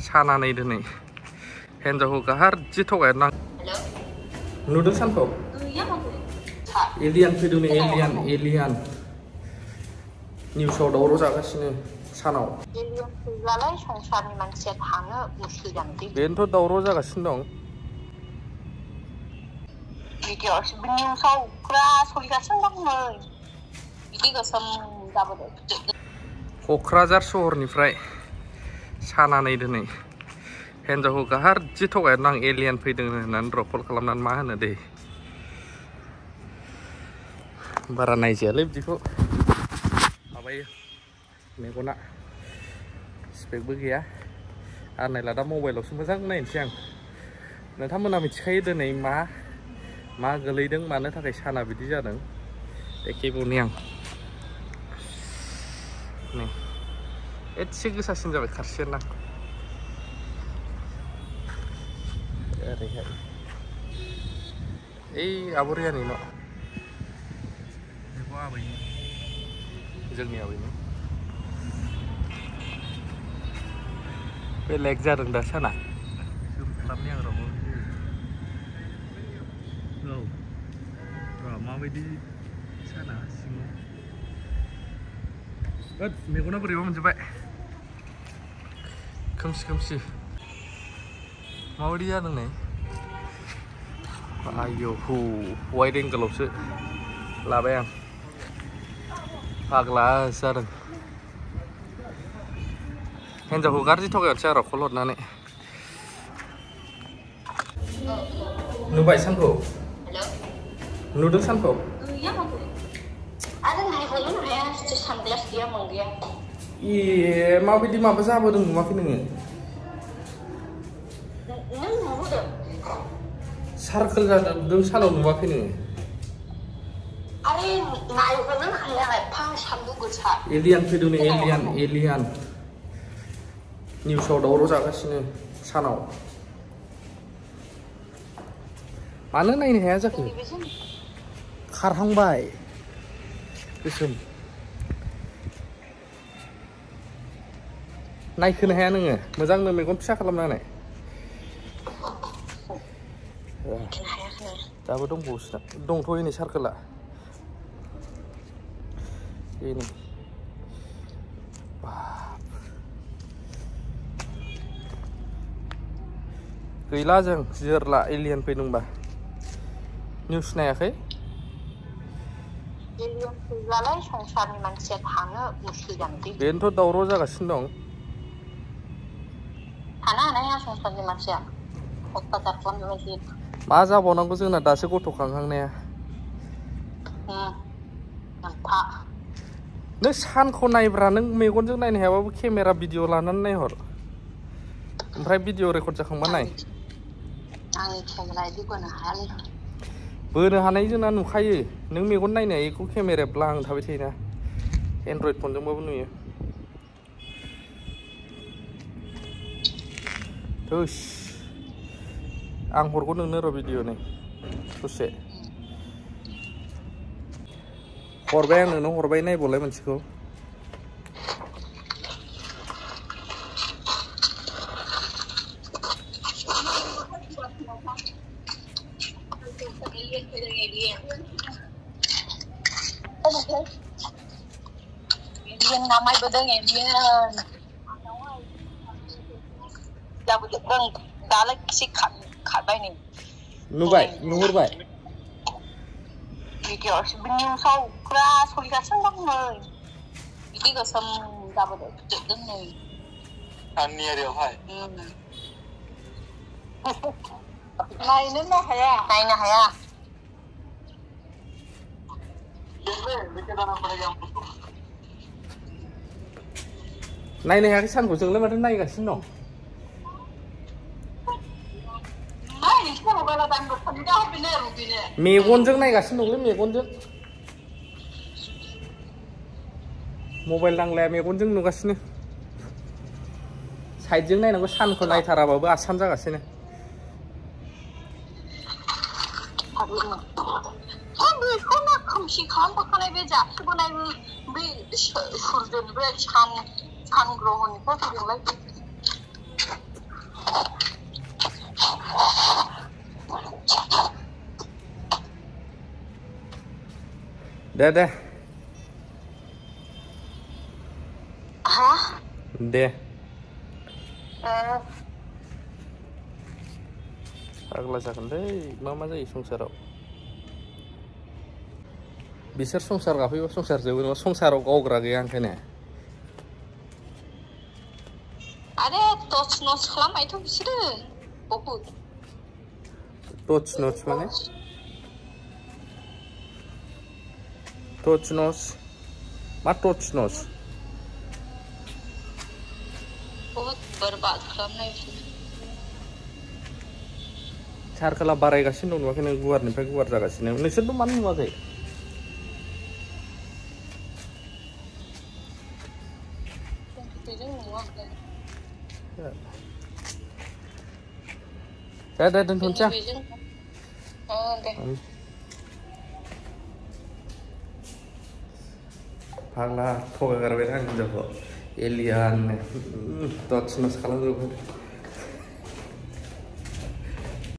सानानै दिनै हिनजावखौ गाज्रि थगायना नुदों सानखौ एलियान फैदों नै एलियान निउसाव दावराव जागासिनो सानाव एलियान फैब्लालाय संसारनि मानसिया थानो उसुबिदा बेनोथ' दावराव जागासिनो दं निउसाव फुरा सोलिगासिनो दं नै बिदि गोसोम जाबोदों क'क्राझार सहरनिफ्राय सानानै दिनै हिनजावखौ गाज्रि थगायना एलियान फैदों होननानै र' कल खालामनानै मा होनो दे बारा नायजायालै बिदिखौ माबायो मेगना स्पेकबो गैया आरो नायला दा मबाइलावसो मोजां नायनोसै आं नोंथांमोना मिथिखायो दिनै मा गोलैदों मानो थाखाय साना बिदि जादों एखेबोनि आं नै एसे गोसासिन जाबाय खारसियाना ओरैहाय ओइ आब'रियानि न' बेखौ आबैनि जोंनि आबैनि बेलेग जादों दा साना जों खालामनि आं रावबो औ र' माबायदि साना सिङाव मेगना बोरैबा मोनजोब्बाय खोमसि माबायदि जादों नै आयौ वाइड एंगोलावसो लाबाय आं फाग्ला जादों हिनजावखौ गाज्रि थगायनोसै आरो कल हरनानै नुबाय सानखौ नुदों सानखौ ए माबायदि माबा जाबोदों नुवाखै नोङो सार्कोल जादों सानाव नुवाखै नोङो एलियान फैदों नै एलियान निउसाव दावराव जागासिनो सानाव मानो नायनो हाया जाखो खारहांबाय गोसोम नायखोनो हाया नोङो मोजांनो मेगन फिसा खालामनानै दाबो दंबावोसो दंथ'यो नै सार्कोला बेनो गैला जों जिरला एलियान फैदोंबा निउस नायाखै एलियान फैब्लालाय संसारनि मानसिया थानो उसुबिदा बेनोथ' दावराव जागासिनो दं थानो हानाया संसारनि मानसिया मा जाबावनांगौ जोंना दासो गथ' खांहांनाया नों सानखौ नायब्रा नों मेगनजों नायनो हायाबाबो केमेरा भिडिअ लानानै नायहर ओमफ्राय भिडिअ रेकर्ड जाखांबा नाय आंनि केमेरा इदि बोनो हायालै बोनो हानाय जोंना नुखायो नों मेगन नायनो हायैखौ केमेराया ब्लां थाबाय थायोना एन्ड्रइड फनजोंबाबो नुयो थोस आं हरगौ नोंनो र' भिडिअ नै ससे हरबाय आं नोंनो हरबाय नायबावलाय मोनसेखौ एलियन नामायबोदों एलियन जाबोदों दालाय एसे खारबाय नै नुबाय नुहुरबाय निउसाव फुरा सोलिगासिनो दं नै बिदि गोसोम जाबोदों नै आंनि एरियावहाय नायनो हाया नायनो हायाखै सानखौ जोंलाय माथो नायगासिनो दं मेगनजों नायगासिनो दंलै मेगनजों मबाइल नांलाया मेगनजों नुगासिनो साइडजों नायनांगौ सानखौ नायथाराबाबो आसान जागासिनो खोमसि खालामबोखानाय बे जाबसिबोनाय बे सुरजोनिफ्राय सान ग्रहनिफ्राय फैदोंलाय दे दे Hah? दे फाग्ला जागोनलै मा जायो संसाराव बिसोर संसार गाफैबा संसार जोबो संसाराव गावग्रा गैया ओंखायनो आरे टच नच खालामबायथ' बिसोरो बहुद टच नच माने टच नच मा टच नच बहुद बर्बाद खालामनाय बिसोर सारकोला बारायगासिनो दं नुवाखै नों गुवारनिफ्राय गुवार जागासिनो नोंसोरथ' मानो नुवाखै जों नुवाखै दे दोनथ'नोसै आं दे फाग्ला थगायगारबाय आं हिनजावखौ एलियान टच नच खालामजोबबाय